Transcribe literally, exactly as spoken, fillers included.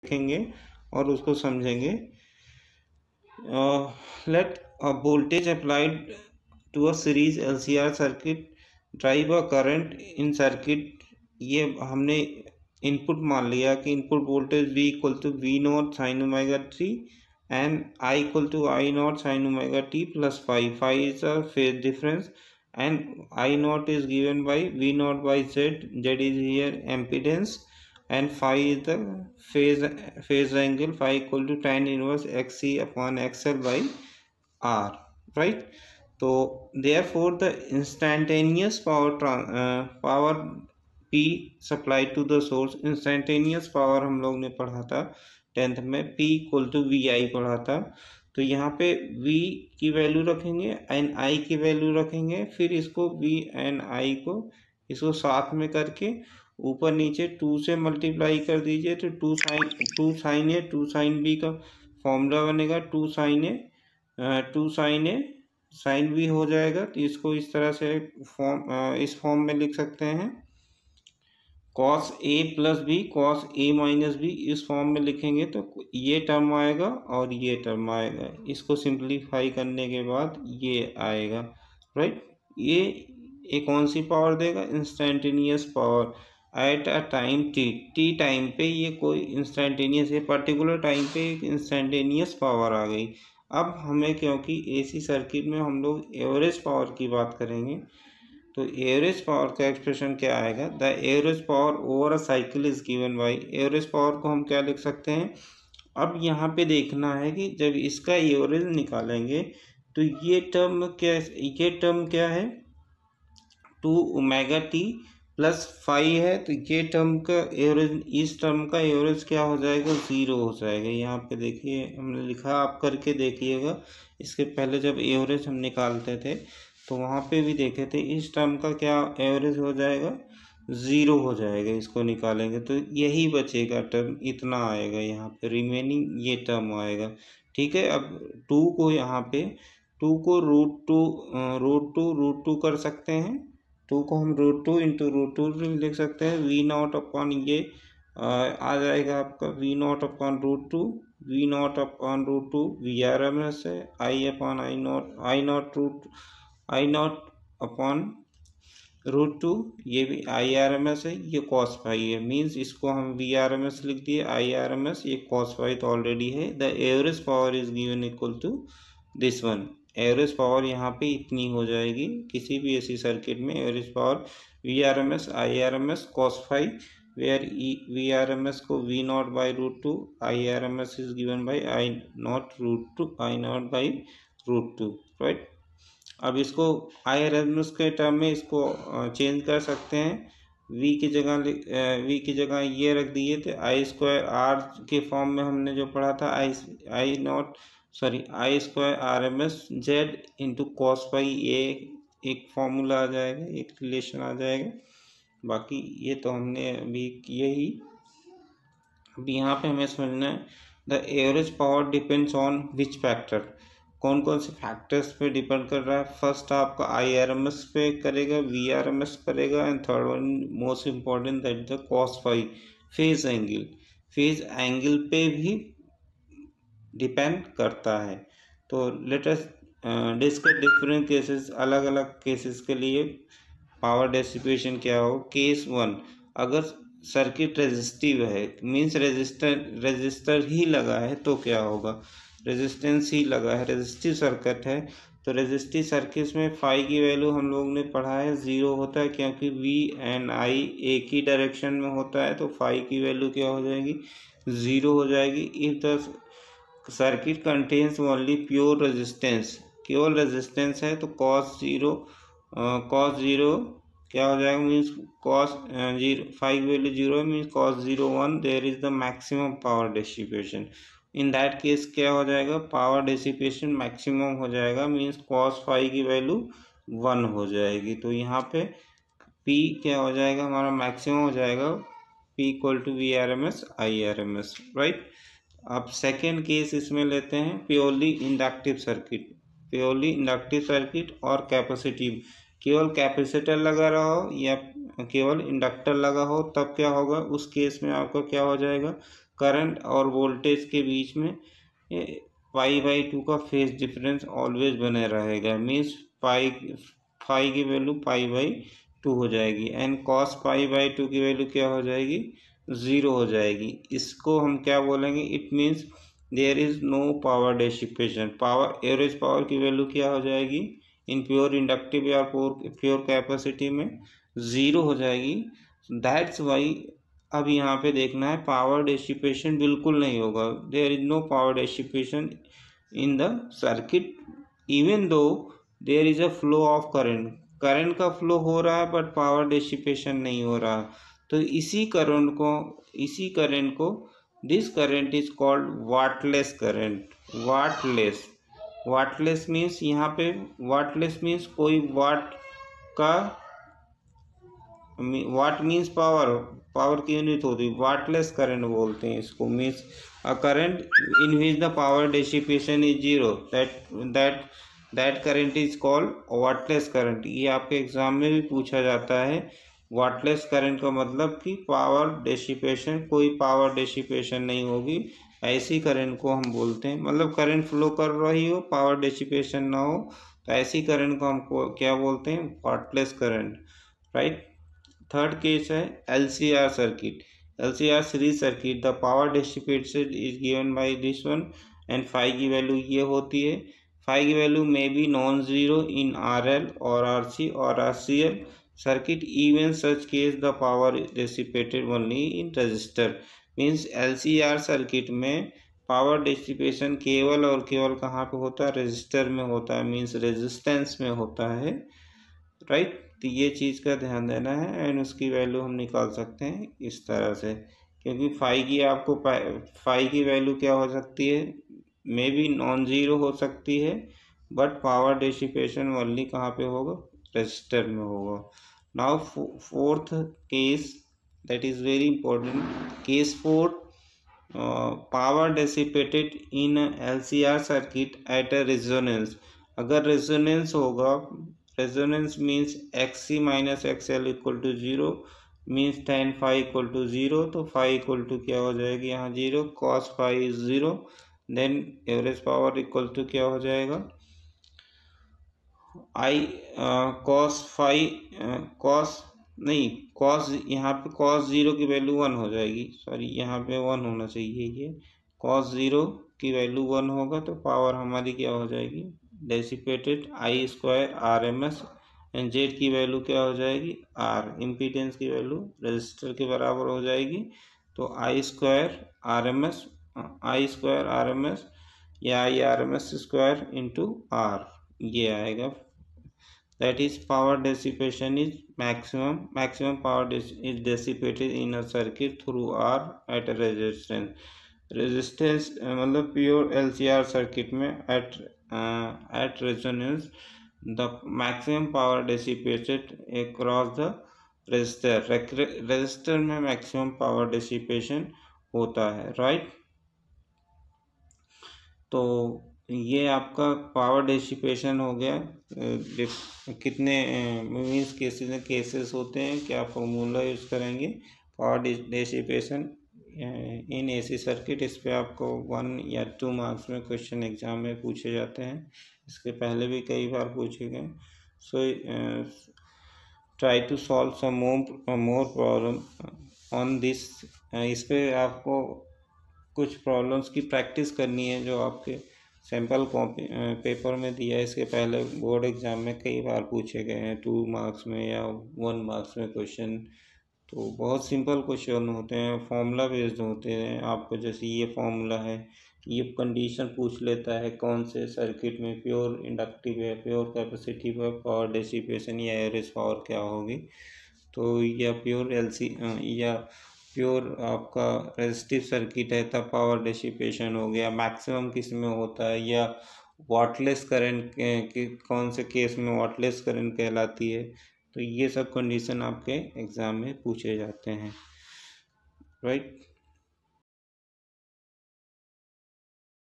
देखेंगे और उसको समझेंगे। Let a voltage applied to a series LCR circuit drive a current in circuit. ये हमने इनपुट मान लिया कि input voltage V equal to V naught sine omega T and I equal to I naught sine omega T plus phi phi is a phase difference and I naught is given by V naught by Z. Z is here impedance and phi is the phase phase angle. Phi equal to tan inverse X C upon X L by R, right? So therefore the instantaneous power uh, power P supplied to the source, instantaneous power हम लोग ने पढ़ा था tenth में, P equal to V I पढ़ा था। तो यहाँ पे V की वैल्यू रखेंगे एंड I की वैल्यू रखेंगे, फिर इसको V एंड I को इसको साथ में करके ऊपर नीचे टू से मल्टीप्लाई कर दीजिए तो two sine two sine A two sine B का फॉर्मूला बनेगा। Two sine A two sine A sine B हो जाएगा। तो इसको इस तरह से फॉर्म इस फॉर्म में लिख सकते हैं, cos A plus B cos A minus B, इस फॉर्म में लिखेंगे तो ये टर्म आएगा और ये टर्म आएगा। इसको सिंप्लीफाई करने के बाद ये आएगा, राइट। ये एक कौन सी पावर देगा? Instantaneous power at a time T. T time पे ये कोई इंस्टेंटेनियस है, पर्टिकुलर टाइम पे एक इंस्टेंटेनियस पावर आ गई। अब हमें क्योंकि एसी सर्किट में हम लोग एवरेज पावर की बात करेंगे, तो एवरेज पावर का एक्सप्रेशन क्या आएगा? The average power over a cycle is given by. Average power को हम क्या लिख सकते हैं? अब यहाँ पे देखना है कि जब इसका एवरेज निकालेंगे तो ये टर्म क्या ये टर्म क्या है? Two omega T plus phi है, तो ये टर्म का एवरेज, इस टर्म का एवरेज क्या हो जाएगा? ज़ीरो हो जाएगा। यहाँ पे देखिए हमने लिखा, आप करके देखिएगा। इसके पहले जब एवरेज हम निकालते थे तो वहाँ पे भी देखे थे, इस टर्म का क्या एवरेज हो जाएगा? ज़ीरो हो जाएगा। इसको निकालेंगे तो यही बचेगा टर्म, इतना आएगा यहाँ पे, रिमेनिंग ये टर्म आएगा, ठीक है। अब टू को यहाँ पे टू को root two root two root two कर सकते हैं। टू को हम root two into root two लिख सकते हैं। वी नॉट अपॉन ये आ, आ जाएगा आपका V naught upon root two, V naught upon root two V R M S है, I upon I naught I naught root I naught upon root two, ये भी आई आर एम एस है, ये cos five है। Means इसको हम we R M S लिख दिए, आई आर एम एस, ये कॉस फाइव तो ऑलरेडी है। The average power is given equal to this one. Average power यहाँ पे इतनी हो जाएगी। किसी भी ऐसी सर्किट में average power V R M S I R M S cos phi, where V R M S को V naught by root two, I R M S is given by I naught root two I naught by root two, right. अब इसको I R M S के term में इसको change कर सकते हैं। v की जगह v की जगह ये रख दिए थे, आई स्क्वायर आर के फॉर्म में हमने जो पढ़ा था, I I naught sorry I square R M S Z into cos pi, ये एक फॉर्मूला आ जाएगा, एक रिलेशन आ जाएगा। बाकी ये तो हमने अभी किए ही। अब यहाँ पे हमें समझना है the average power depends on which factor. कौन कौन से फैक्टर्स पे डिपेंड कर रहा है? फर्स्ट आपका आई आर एम एस पे करेगा, वी आर एम एस करेगा, and third one most important that the cos phi, phase angle. Phase angle पे भी डिपेंड करता है। तो let us discuss different cases, अलग अलग केसेस के लिए पावर डिसिपेशन क्या हो। केस वन, अगर सर्किट रेजिस्टिव है, मीन्स रेजिस्टर रेजिस्टर ही लगा है तो क्या होगा? रेजिस्टेंस ही लगा है, रेजिस्टिव सर्किट है, तो रेजिस्टिव सर्किट में फाई की वैल्यू हम लोग ने पढ़ा है ज़ीरो होता है, क्योंकि वी एंड आई एक ही डायरेक्शन में होता है, तो फाई की वैल्यू क्या हो जाएगी? ज़ीरो हो जाएगी। If the circuit contains only pure resistance, केवल रेजिस्टेंस है तो कॉस ज़ीरो कॉस ज़ीरो क्या हो जाएगा? Means cos zero, phi value zero means cos zero one, there is the maximum power dissipation. In that case क्या हो जाएगा? Power dissipation maximum हो जाएगा, मीन्स कॉस फाइव की वैल्यू वन हो जाएगी। तो यहाँ पे P क्या हो जाएगा? हमारा मैक्सिमम हो जाएगा, P equal to V R M S I R M S, right. अब सेकेंड केस इसमें लेते हैं purely inductive circuit. Purely inductive circuit और कैपेसिटिव, केवल कैपेसिटर लगा रहा हो या केवल इंडक्टर लगा हो, तब क्या होगा? उस केस में आपका क्या हो जाएगा? करंट और वोल्टेज के बीच में पाई बाई टू का फेज डिफरेंस ऑलवेज बने रहेगा। मीन्स पाई फाई की वैल्यू पाई बाई टू हो जाएगी and cos pi by two की वैल्यू क्या हो जाएगी, ज़ीरो हो जाएगी। इसको हम क्या बोलेंगे, it means there is no power dissipation. Power average power की वैल्यू क्या हो जाएगी इन प्योर इंडक्टिव या प्योर कैपेसिटी में, ज़ीरो हो जाएगी। दैट्स वाई अब यहाँ पे देखना है पावर डेसिपेशन बिल्कुल नहीं होगा। There is no power dissipation in the circuit even though there is a flow of current. Current का फ्लो हो रहा है बट पावर डेसिपेशन नहीं हो रहा। तो इसी करंट को इसी करंट को this current is called wattless current. Wattless wattless means यहाँ पे वाटलेस मीन्स कोई वाट का, वाट मीन्स पावर, पावर की यूनिट होती है, वाटलेस करंट बोलते हैं इसको। Means a current in which the power dissipation is zero, that that that current is called wattless current. ये आपके एग्जाम में भी पूछा जाता है। वाटलेस करंट का मतलब कि पावर डेसिपेशन, कोई पावर डेसिपेशन नहीं होगी, ऐसी करंट को हम बोलते हैं। मतलब करंट फ्लो कर रही हो, पावर डेसिपेशन ना हो, तो ऐसी करंट को हम क्या बोलते हैं, wattless current, right. Third case है L C R circuit. L C R series circuit, the power dissipated is given by this one and phi की वैल्यू ये होती है। फाई की value may be non zero in R L और R C और R C L circuit, even such case the power dissipated only in resistor. Means L C R circuit में power dissipation केवल और केवल कहाँ पे होता है, रजिस्टर में होता है, मीन्स रेजिस्टेंस में होता है, राइट। तो ये चीज़ का ध्यान देना है एंड उसकी वैल्यू हम निकाल सकते हैं इस तरह से, क्योंकि फाई की आपको फाई की वैल्यू क्या हो सकती है, मे बी नॉन जीरो हो सकती है बट पावर डिसिपेशन ओनली कहाँ पे होगा, रजिस्टर में होगा। Now fourth case that is very important, case four, power dissipated in L C R circuit at a resonance. अगर रेजोनेंस होगा, resonance means X C minus X L equal to zero, means tan phi equal to zero, तो phi equal to क्या हो जाएगी यहाँ zero, cos phi is zero, then average power equal to क्या हो जाएगा, आई कॉस फाई कॉस नहीं cos, यहाँ पे कॉस जीरो की वैल्यू वन हो जाएगी, सॉरी यहाँ पे वन होना चाहिए, ये कॉस जीरो की वैल्यू वन होगा तो पावर हमारी क्या हो जाएगी, dissipated I square R M S, and Z की वैल्यू क्या हो जाएगी, आर, इम्पीडेंस की वैल्यू रजिस्टर के बराबर हो जाएगी, तो I square R M S, I square R M S या I R M S square into R, ये आएगा। That is power dissipation is maximum, maximum power is dissipated in a circuit through R at a resistance. Resistance मतलब pure L C R circuit में at at resonance the maximum power dissipated across the resistor, resistor में maximum power dissipation होता है, right. तो ये आपका power dissipation हो गया। कितने मीन्स केसेस केसेस होते हैं, क्या फॉर्मूला यूज़ करेंगे power dissipation in AC circuit, इस पे आपको वन या टू मार्क्स में क्वेश्चन एग्जाम में पूछे जाते हैं, इसके पहले भी कई बार पूछे गए। So try to solve some more more problem on this. इस पे आपको कुछ प्रॉब्लम्स की प्रैक्टिस करनी है जो आपके सैम्पल कॉपी पेपर में दिया है, इसके पहले बोर्ड एग्ज़ाम में कई बार पूछे गए हैं, टू मार्क्स में या वन मार्क्स में क्वेश्चन। तो बहुत सिंपल क्वेश्चन होते हैं, फॉर्मूला बेस्ड होते हैं। आपको जैसे ये फॉर्मूला है, ये कंडीशन पूछ लेता है कौन से सर्किट में प्योर इंडक्टिव है, प्योर कैपेसिटिव है, पावर डेसिपेशन या एवरेज पावर क्या होगी। तो या प्योर एल सी या प्योर आपका रेजिस्टिव सर्किट है तब पावर डेसिपेशन हो गया, मैक्सिमम किस में होता है, या वाटलेस करंट के कौन से केस में वाटलेस करंट कहलाती है। तो ये सब कंडीशन आपके एग्ज़ाम में पूछे जाते हैं, राइट।